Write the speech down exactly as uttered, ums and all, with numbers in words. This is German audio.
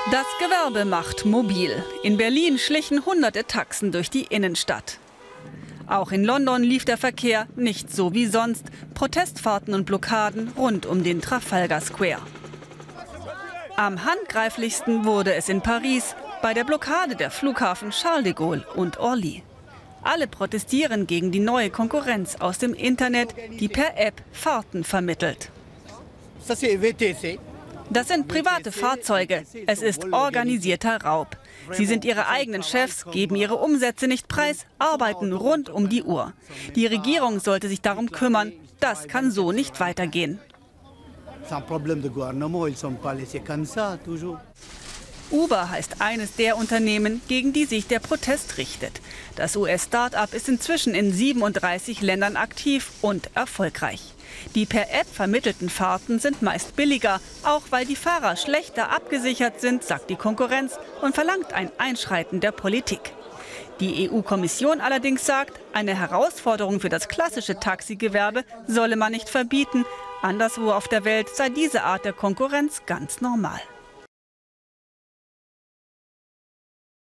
Das Gewerbe macht mobil. In Berlin schlichen hunderte Taxen durch die Innenstadt. Auch in London lief der Verkehr nicht so wie sonst. Protestfahrten und Blockaden rund um den Trafalgar Square. Am handgreiflichsten wurde es in Paris bei der Blockade der Flughafen Charles de Gaulle und Orly. Alle protestieren gegen die neue Konkurrenz aus dem Internet, die per App Fahrten vermittelt. Das sind private Fahrzeuge. Es ist organisierter Raub. Sie sind ihre eigenen Chefs, geben ihre Umsätze nicht preis, arbeiten rund um die Uhr. Die Regierung sollte sich darum kümmern. Das kann so nicht weitergehen. Uber heißt eines der Unternehmen, gegen die sich der Protest richtet. Das U S-Start-up ist inzwischen in siebenunddreißig Ländern aktiv und erfolgreich. Die per App vermittelten Fahrten sind meist billiger, auch weil die Fahrer schlechter abgesichert sind, sagt die Konkurrenz und verlangt ein Einschreiten der Politik. Die E U-Kommission allerdings sagt, eine Herausforderung für das klassische Taxigewerbe solle man nicht verbieten. Anderswo auf der Welt sei diese Art der Konkurrenz ganz normal.